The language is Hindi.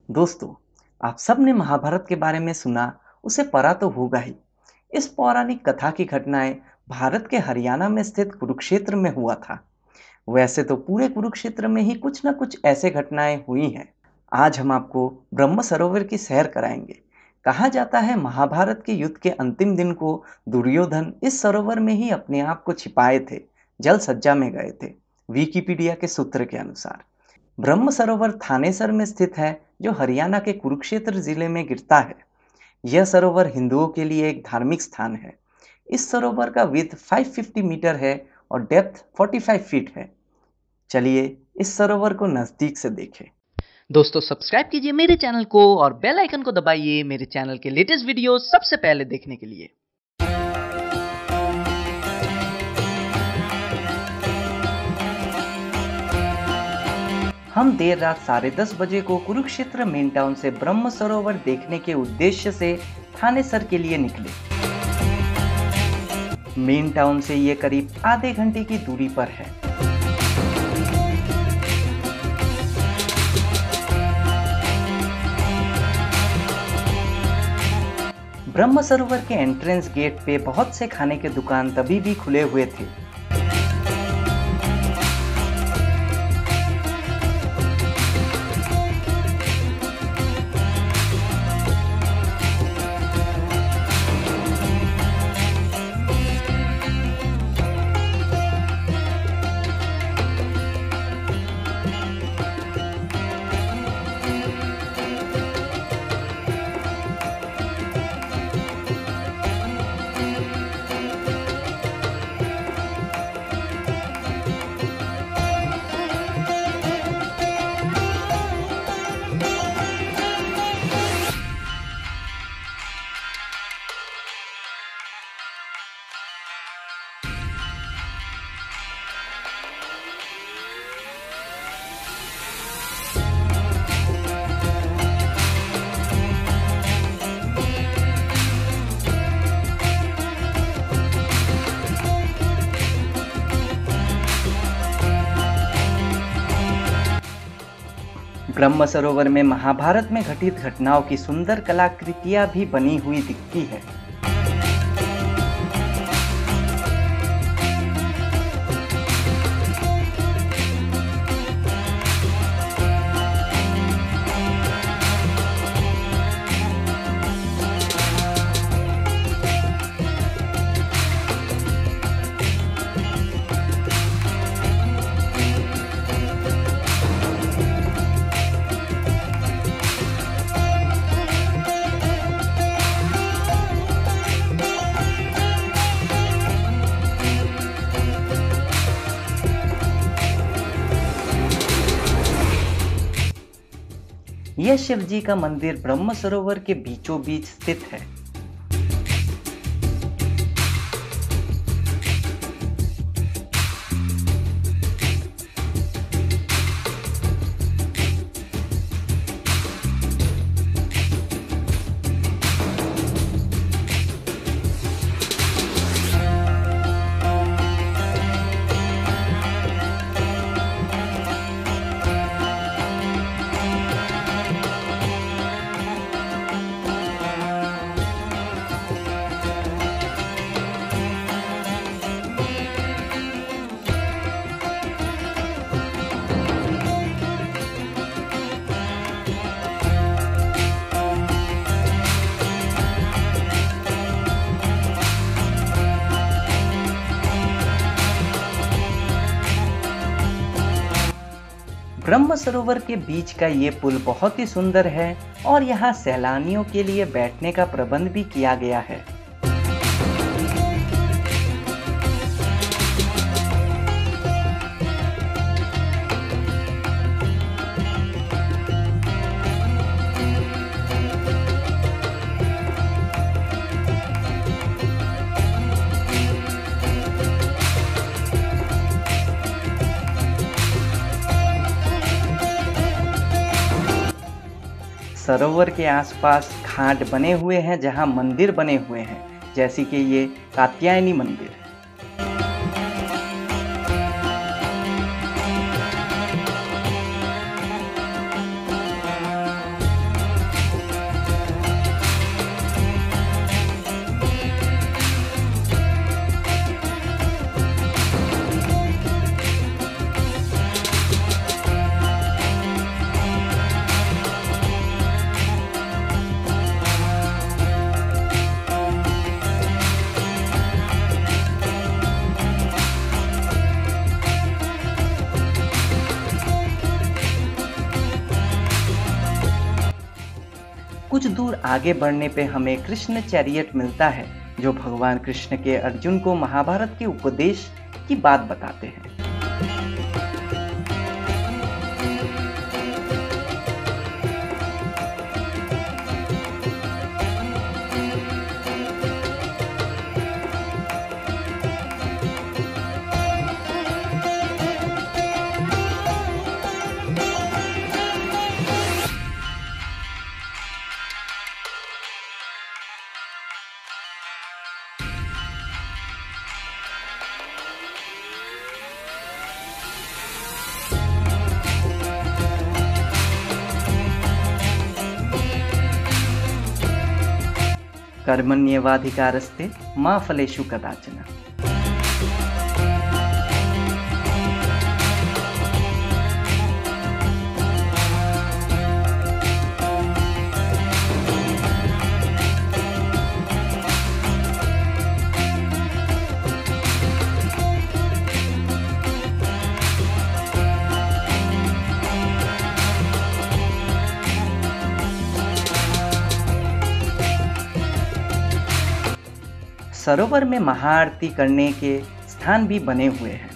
दोस्तों, आप सब ने महाभारत के बारे में सुना, उसे पढ़ा तो होगा ही। इस पौराणिक कथा की घटनाएं भारत के हरियाणा में स्थित कुरुक्षेत्र में हुआ था। वैसे तो पूरे कुरुक्षेत्र में ही कुछ न कुछ ऐसे घटनाएं हुई हैं। आज हम आपको ब्रह्म सरोवर की सैर कराएंगे। कहा जाता है महाभारत के युद्ध के अंतिम दिन को दुर्योधन इस सरोवर में ही अपने आप को छिपाए थे, जल सज्जा में गए थे, विकिपीडिया के सूत्र के अनुसार। ब्रह्म सरोवर थानेसर में स्थित है, जो हरियाणा के कुरुक्षेत्र जिले में गिरता है। यह सरोवर हिंदुओं के लिए एक धार्मिक स्थान है। इस सरोवर का विड्थ 550 मीटर है और डेप्थ 45 फीट है। चलिए इस सरोवर को नजदीक से देखें। दोस्तों, सब्सक्राइब कीजिए मेरे चैनल को और बेल आइकन को दबाइए मेरे चैनल के लेटेस्ट वीडियो सबसे पहले देखने के लिए। हम देर रात 10:30 बजे को कुरुक्षेत्र मेन टाउन से ब्रह्म सरोवर देखने के उद्देश्य से थानेसर के लिए निकले। मेन टाउन से ये करीब आधे घंटे की दूरी पर है। ब्रह्म सरोवर के एंट्रेंस गेट पे बहुत से खाने के दुकान तभी भी खुले हुए थे। ब्रह्म सरोवर में महाभारत में घटित घटनाओं की सुंदर कलाकृतियां भी बनी हुई दिखती है। यह शिव जी का मंदिर ब्रह्म सरोवर के बीचों बीच स्थित है। ब्रह्म सरोवर के बीच का ये पुल बहुत ही सुंदर है और यहाँ सैलानियों के लिए बैठने का प्रबंध भी किया गया है। सरोवर के आसपास घाट बने हुए हैं जहां मंदिर बने हुए हैं, जैसे कि ये कात्यायनी मंदिर। कुछ दूर आगे बढ़ने पे हमें कृष्ण चैरियट मिलता है, जो भगवान कृष्ण के अर्जुन को महाभारत के उपदेश की बात बताते हैं। कर्मण्येवाधिकारस्ते मा फलेषु कदाचन। सरोवर में महाआरती करने के स्थान भी बने हुए हैं।